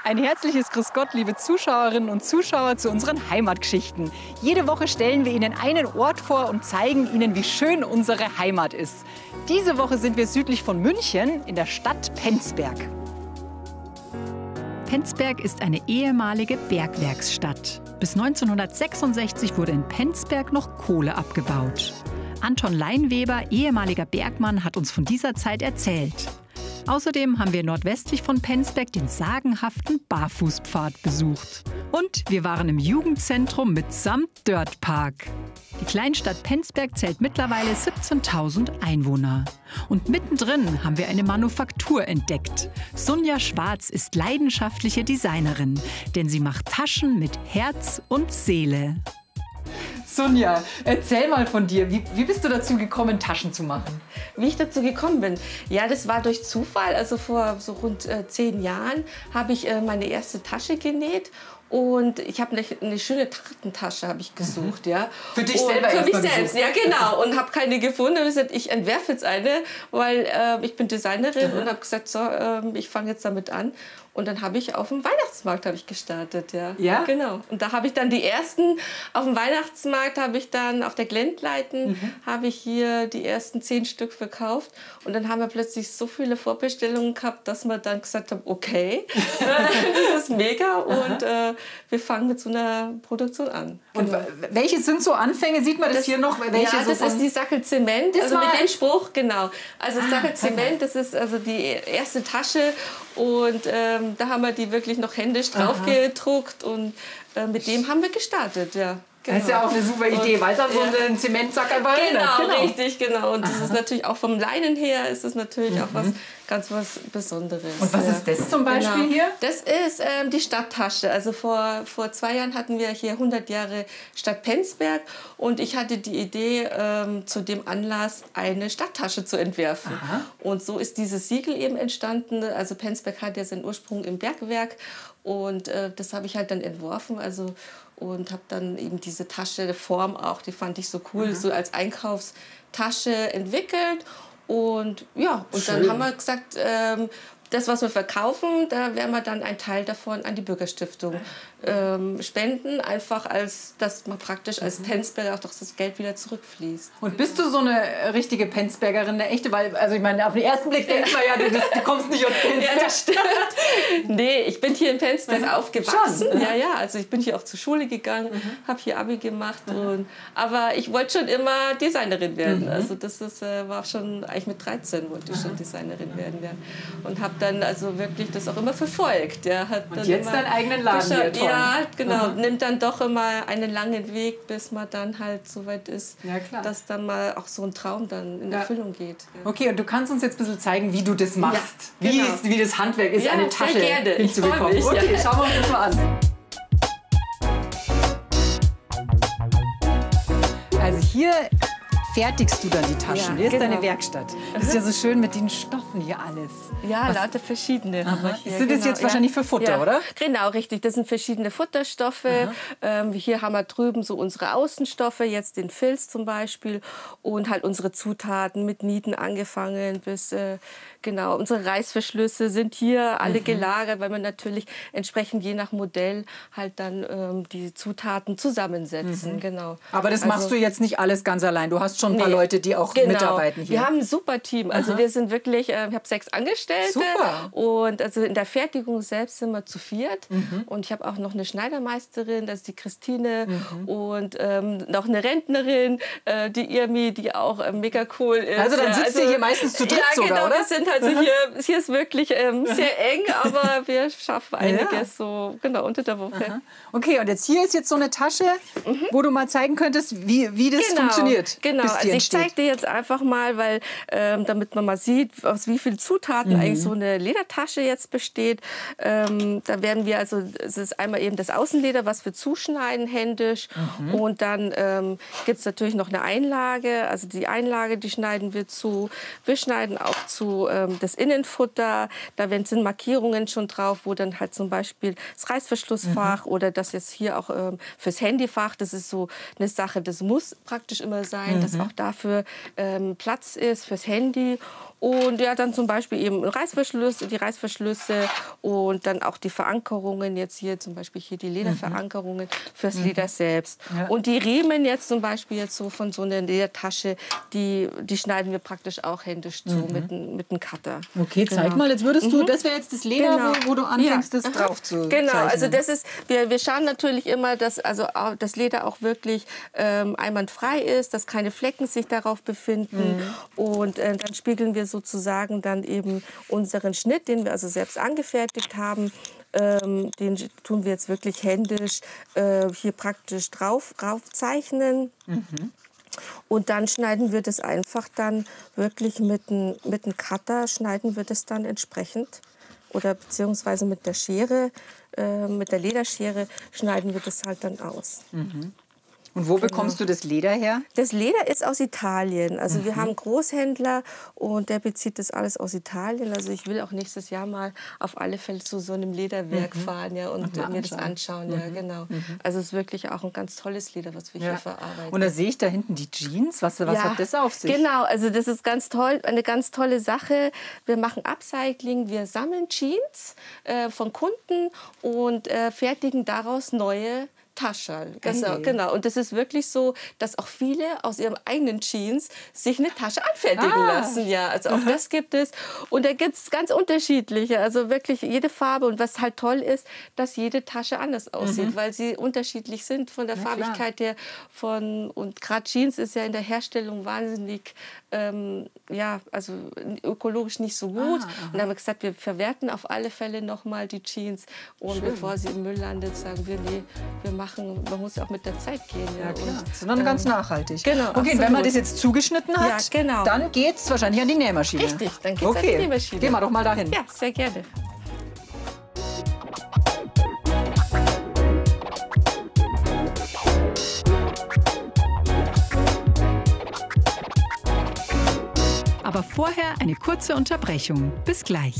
Ein herzliches Grüß Gott, liebe Zuschauerinnen und Zuschauer, zu unseren Heimatgeschichten. Jede Woche stellen wir Ihnen einen Ort vor und zeigen Ihnen, wie schön unsere Heimat ist. Diese Woche sind wir südlich von München in der Stadt Penzberg. Penzberg ist eine ehemalige Bergwerksstadt. Bis 1966 wurde in Penzberg noch Kohle abgebaut. Anton Leinweber, ehemaliger Bergmann, hat uns von dieser Zeit erzählt. Außerdem haben wir nordwestlich von Penzberg den sagenhaften Barfußpfad besucht. Und wir waren im Jugendzentrum mitsamt Dirtpark. Die Kleinstadt Penzberg zählt mittlerweile 17.000 Einwohner. Und mittendrin haben wir eine Manufaktur entdeckt. Sonja Schwarz ist leidenschaftliche Designerin, denn sie macht Taschen mit Herz und Seele. Sonja, erzähl mal von dir. Wie bist du dazu gekommen, Taschen zu machen? Wie ich dazu gekommen bin? Ja, das war durch Zufall. Also vor so rund 10 Jahren habe ich meine erste Tasche genäht. Und ich habe eine schöne Trachtentasche habe ich gesucht, ja. Für dich selber? Für mich selbst, ja genau. Und habe keine gefunden. Und gesagt, ich entwerfe jetzt eine, weil ich bin Designerin und habe gesagt, so, ich fange jetzt damit an. Und dann habe ich auf dem Weihnachtsmarkt gestartet, ja. Ja? Genau. Und da habe ich dann die ersten, auf dem Weihnachtsmarkt habe ich dann auf der Glendleiten, habe ich hier die ersten 10 Stück verkauft. Und dann haben wir plötzlich so viele Vorbestellungen gehabt, dass wir dann gesagt haben, okay, das ist mega und wir fangen mit so einer Produktion an. Und welche sind so Anfänge? Sieht man das hier noch? Welche ja, das ist die Sackel Zement, also mit dem Spruch, genau. Also Sackel Zement, das ist also die erste Tasche und da haben wir die wirklich noch händisch drauf gedruckt und mit dem haben wir gestartet, ja. Genau. Das ist ja auch eine super Idee, weil es an so einen Zementsack einfach genau, richtig, genau. Und das ist natürlich auch vom Leinen her, ist es natürlich auch was Besonderes. Und was ist das zum Beispiel hier? Das ist die Stadttasche. Also vor 2 Jahren hatten wir hier 100 Jahre Stadt Penzberg und ich hatte die Idee, zu dem Anlass eine Stadttasche zu entwerfen. Aha. Und so ist dieses Siegel eben entstanden. Also Penzberg hat ja seinen Ursprung im Bergwerk und das habe ich halt dann entworfen. Und habe dann eben diese Tasche, die Form auch, die fand ich so cool, so als Einkaufstasche entwickelt. Und ja, und dann haben wir gesagt, das, was wir verkaufen, da werden wir dann einen Teil davon an die Bürgerstiftung spenden, einfach dass man praktisch als Penzberger auch das Geld wieder zurückfließt. Und bist du so eine richtige Penzbergerin, eine echte? Weil, also ich meine, auf den ersten Blick denkt man ja, du kommst nicht aus Penzberg. Ja, das stimmt. Nee, ich bin hier in Penzberg aufgewachsen. Schon? Ja, also ich bin hier auch zur Schule gegangen, habe hier Abi gemacht. Aber ich wollte schon immer Designerin werden. Also das war schon, eigentlich mit 13 wollte ich schon Designerin werden. Ja. Und habe dann also wirklich das auch immer verfolgt. Ja. Und jetzt deinen eigenen Laden hier, toll. Ja, genau. Nimmt dann doch immer einen langen Weg, bis man dann halt so weit ist, dass dann mal auch so ein Traum dann in Erfüllung geht. Ja. Okay, und du kannst uns jetzt ein bisschen zeigen, wie du das machst. Ja, genau. Wie das Handwerk ist, eine Tasche hinzubekommen. Okay, schauen wir uns das mal an. Also hier fertigst du dann die Taschen. Ja, hier ist deine Werkstatt. Das ist ja so schön mit den Stoffen hier alles. Ja, lauter verschiedene. Sind das jetzt wahrscheinlich für Futter, oder? Genau, richtig. Das sind verschiedene Futterstoffe. Hier haben wir drüben so unsere Außenstoffe, jetzt den Filz zum Beispiel. Und halt unsere Zutaten mit Nieten angefangen bis... Genau, unsere Reißverschlüsse sind hier alle gelagert, weil wir natürlich entsprechend je nach Modell halt dann die Zutaten zusammensetzen. Genau. Aber das machst du jetzt nicht alles ganz allein. Du hast schon ein paar Leute, die auch mitarbeiten hier. Wir haben ein super Team. Also wir sind wirklich, ich habe 6 Angestellte. Super. Und also in der Fertigung selbst sind wir zu 4. Und ich habe auch noch eine Schneidermeisterin, das ist die Christine. Und noch eine Rentnerin, die Irmi, die auch mega cool ist. Also dann sitzt ihr hier meistens zu dritt sogar, oder? Wir sind also hier ist wirklich sehr eng, aber wir schaffen einiges so unter der Woche. Okay, und hier ist jetzt so eine Tasche, wo du mal zeigen könntest, wie das funktioniert. Genau, also ich zeige dir jetzt einfach mal, weil damit man mal sieht, aus wie vielen Zutaten eigentlich so eine Ledertasche jetzt besteht. Da werden wir also, es ist einmal eben das Außenleder, was wir zuschneiden händisch und dann gibt es natürlich noch eine Einlage, also die Einlage, die schneiden wir zu. Wir schneiden auch zu das Innenfutter, da sind Markierungen schon drauf, wo dann halt zum Beispiel das Reißverschlussfach oder das jetzt hier auch fürs Handyfach, das ist so eine Sache, das muss praktisch immer sein, dass auch dafür Platz ist fürs Handy. Und ja, dann zum Beispiel eben Reißverschlüsse, die Reißverschlüsse und dann auch die Verankerungen, jetzt hier zum Beispiel hier die Lederverankerungen fürs Leder selbst. Ja. Und die Riemen jetzt zum Beispiel jetzt so von so einer Ledertasche, die schneiden wir praktisch auch händisch zu mit einem Cutter. Okay, zeig mal, jetzt würdest du, das wäre jetzt das Leder, wo du anfängst, das drauf zu Genau, zeichnen. also das ist, wir schauen natürlich immer, dass also das Leder auch wirklich einwandfrei ist, dass keine Flecken sich darauf befinden und dann spiegeln wir sozusagen dann eben unseren Schnitt, den wir also selbst angefertigt haben, den tun wir jetzt wirklich händisch hier praktisch drauf zeichnen. Und dann schneiden wir das einfach dann wirklich mit einem Cutter, schneiden wir das dann entsprechend. Oder beziehungsweise mit der Schere, mit der Lederschere schneiden wir das halt dann aus. Und wo bekommst du das Leder her? Das Leder ist aus Italien. Also wir haben einen Großhändler und der bezieht das alles aus Italien. Also ich will auch nächstes Jahr mal auf alle Fälle zu so einem Lederwerk fahren, ja, und mir das anschauen. Ja, genau. Also es ist wirklich auch ein ganz tolles Leder, was wir hier verarbeiten. Und da sehe ich da hinten die Jeans. Was hat das auf sich? Genau, also das ist ganz toll, eine ganz tolle Sache. Wir machen Upcycling, wir sammeln Jeans von Kunden und fertigen daraus neue Taschen. Genau. Und das ist wirklich so, dass auch viele aus ihrem eigenen Jeans sich eine Tasche anfertigen lassen. Ja, also auch das gibt es. Und da gibt es ganz unterschiedliche, also wirklich jede Farbe. Und was halt toll ist, dass jede Tasche anders aussieht, weil sie unterschiedlich sind von der Farbigkeit her. Und gerade Jeans ist ja in der Herstellung wahnsinnig, also ökologisch nicht so gut. Und da haben wir gesagt, wir verwerten auf alle Fälle nochmal die Jeans. Und bevor sie im Müll landet, sagen wir, nee, wir machen. Man muss ja auch mit der Zeit gehen. Ja, klar. Sondern ganz nachhaltig. Genau. Okay, und wenn man das jetzt zugeschnitten hat, dann geht es wahrscheinlich an die Nähmaschine. Richtig, dann geht es an die Nähmaschine. Gehen wir doch mal dahin. Ja, sehr gerne. Aber vorher eine kurze Unterbrechung. Bis gleich.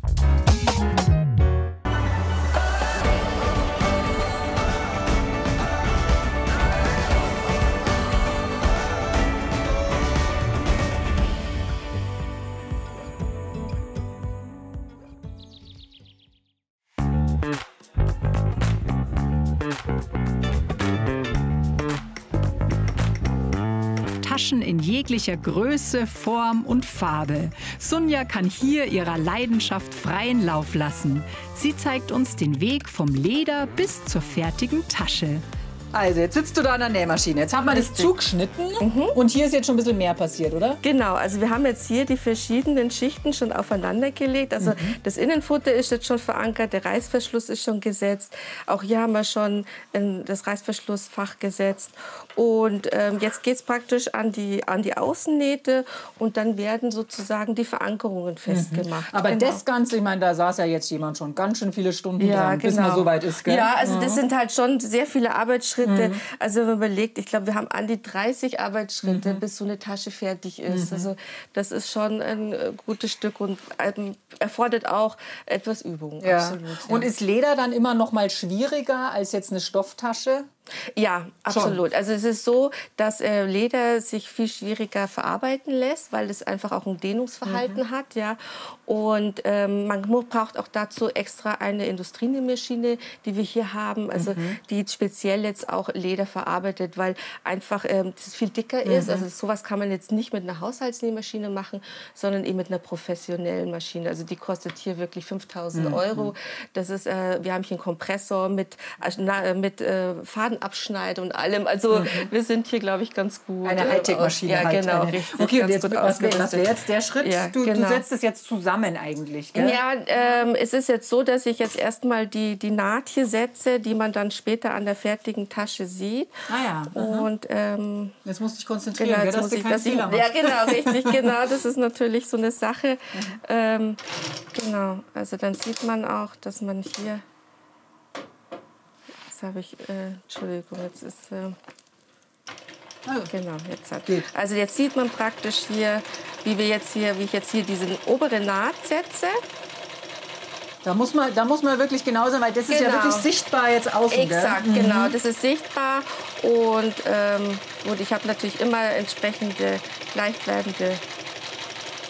Taschen in jeglicher Größe, Form und Farbe. Sunja kann hier ihrer Leidenschaft freien Lauf lassen. Sie zeigt uns den Weg vom Leder bis zur fertigen Tasche. Also, jetzt sitzt du da an der Nähmaschine. Jetzt haben wir das zugeschnitten und hier ist jetzt schon ein bisschen mehr passiert, oder? Genau, also wir haben jetzt hier die verschiedenen Schichten schon aufeinander gelegt. Also das Innenfutter ist jetzt schon verankert, der Reißverschluss ist schon gesetzt. Auch hier haben wir schon das Reißverschlussfach gesetzt. Und jetzt geht es praktisch an die Außennähte und dann werden sozusagen die Verankerungen festgemacht. Aber das Ganze, ich meine, da saß ja jetzt jemand schon ganz schön viele Stunden dran, bis man so weit ist, gell? Ja, also das sind halt schon sehr viele Arbeitsschritte. Also wenn man überlegt, ich glaube, wir haben an die 30 Arbeitsschritte, bis so eine Tasche fertig ist. Also das ist schon ein gutes Stück und erfordert auch etwas Übung. Ja. Absolut, ja. Und ist Leder dann immer noch mal schwieriger als jetzt eine Stofftasche? Ja, absolut. Also es ist so, dass Leder sich viel schwieriger verarbeiten lässt, weil es einfach auch ein Dehnungsverhalten hat. Ja. Und man braucht auch dazu extra eine Industrienähmaschine, die wir hier haben, also die speziell jetzt auch Leder verarbeitet, weil einfach das viel dicker ist. Also sowas kann man jetzt nicht mit einer Haushaltsnähmaschine machen, sondern eben mit einer professionellen Maschine. Also die kostet hier wirklich 5.000 Euro. Das ist, wir haben hier einen Kompressor mit Fadenabschneid und allem. Also wir sind hier, glaube ich, ganz gut. Eine Hightech-Maschine. Ja, halt. genau. Richtig, okay, und jetzt, was wäre wäre jetzt der Schritt? Ja, du setzt es jetzt zusammen eigentlich, gell? Ja, es ist jetzt so, dass ich jetzt erstmal die Naht hier setze, die man dann später an der fertigen Tasche sieht. Ah ja. Und jetzt musst du dich konzentrieren, genau, dass du keinen Fehler machst. Ja, genau, richtig, genau. Das ist natürlich so eine Sache. Genau, also dann sieht man auch, dass man hier... Jetzt habe ich... Entschuldigung, jetzt ist... Genau, jetzt hat. Also jetzt sieht man praktisch hier, wie ich jetzt hier diese obere Naht setze. Da muss man wirklich genau sein, weil das ist ja wirklich sichtbar jetzt außen. Exakt, genau, das ist sichtbar. Und gut, ich habe natürlich immer entsprechende gleichbleibende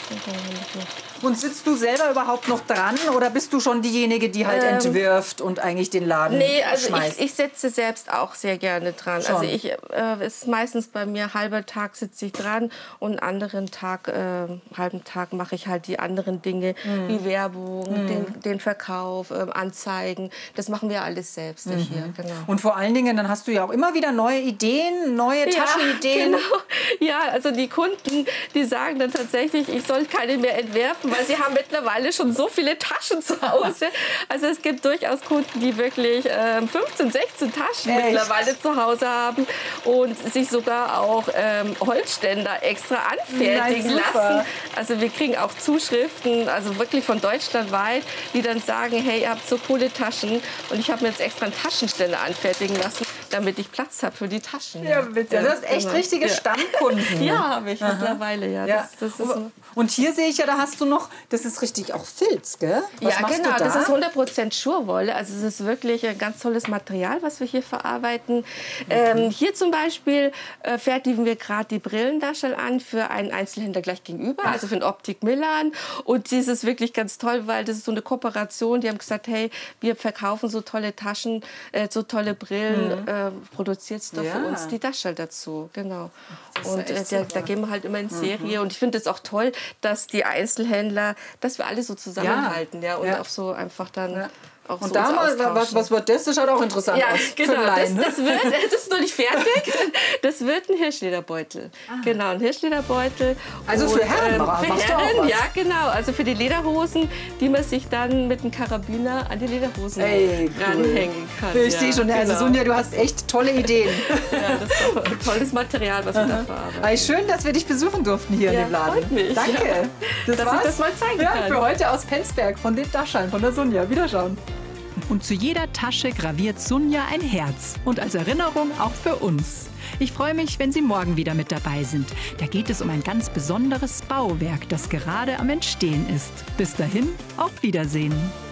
Und sitzt du selber überhaupt noch dran oder bist du schon diejenige, die halt entwirft und eigentlich den Laden schmeißt? Ich sitze selbst auch sehr gerne dran. Schon. Also ist meistens bei mir halber Tag sitze ich dran und einen anderen Tag, halben Tag mache ich halt die anderen Dinge wie Werbung, den Verkauf, Anzeigen. Das machen wir alles selbst hier. Genau. Und vor allen Dingen, dann hast du ja auch immer wieder neue Ideen, neue Taschenideen. Genau. Ja, also die Kunden, die sagen dann tatsächlich, ich soll keine mehr entwerfen, weil sie haben mittlerweile schon so viele Taschen zu Hause. Also es gibt durchaus Kunden, die wirklich 15, 16 Taschen mittlerweile zu Hause haben und sich sogar auch Holzständer extra anfertigen lassen. Also wir kriegen auch Zuschriften, also wirklich von deutschlandweit, die dann sagen, hey, ihr habt so coole Taschen und ich habe mir jetzt extra einen Taschenständer anfertigen lassen, damit ich Platz habe für die Taschen. Ja, bitte. Du hast echt richtige Stammkunden. Ja, habe ich mittlerweile, ja. Das ist so. Und hier sehe ich ja, da hast du noch, das ist richtig auch Filz, gell? Was machst du da? Das ist 100% Schurwolle. Also es ist wirklich ein ganz tolles Material, was wir hier verarbeiten. Hier zum Beispiel fertigen wir gerade die Brillentasche an für einen Einzelhändler gleich gegenüber, also für den Optik Milan. Und das ist wirklich ganz toll, weil das ist so eine Kooperation. Die haben gesagt, hey, wir verkaufen so tolle Taschen, so tolle Brillen, produziert doch für uns die Tasche dazu. Genau. Und da gehen wir halt immer in Serie. Und ich finde es auch toll, dass die Einzelhändler, dass wir alle so zusammenhalten und auch so einfach dann auch und so da mal, was wird das? Das schaut auch interessant aus. Genau. Das ist noch nicht fertig. Das wird ein Hirschlederbeutel. Genau, ein Hirschlederbeutel. Also für Herren, für Herren, ja, genau. Also für die Lederhosen, die man sich dann mit einem Karabiner an die Lederhosen ranhängen kann. Ich sehe schon, also Sonja, du hast echt tolle Ideen. Ja, das ist auch ein tolles Material, was wir da verarbeiten. Schön, dass wir dich besuchen durften hier in dem Laden. Freut mich. Danke. Dass ich das mal zeigen kann. Für heute aus Penzberg von den Daschaln, von der Sonja. Wiederschauen. Und zu jeder Tasche graviert Sonja ein Herz. Und als Erinnerung auch für uns. Ich freue mich, wenn Sie morgen wieder mit dabei sind. Da geht es um ein ganz besonderes Bauwerk, das gerade am Entstehen ist. Bis dahin, auf Wiedersehen.